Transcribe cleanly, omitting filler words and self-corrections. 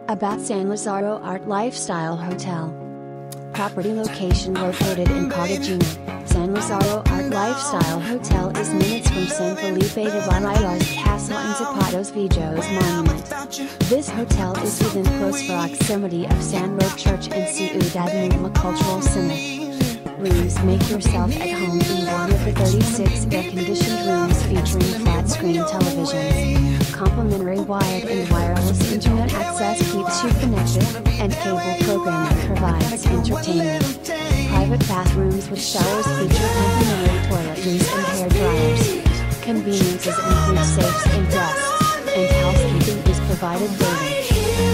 About San Lazaro Art Lifestyle Hotel. Property location located in Cartagena. San Lazaro Art Lifestyle Hotel is minutes from San Felipe de Balaya's Castle and Zapatos Vijos Monument. This hotel is within close proximity of San Roque Church and Ciudad Numa Cultural Center. Rooms. Make yourself at home in one of the 36 air-conditioned rooms featuring flat-screen televisions. Complimentary wired and wireless internet access keeps you connected, and cable programming provides entertainment. Private bathrooms with showers feature complimentary toiletries and hair dryers. Conveniences include safes and guests, and housekeeping is provided daily.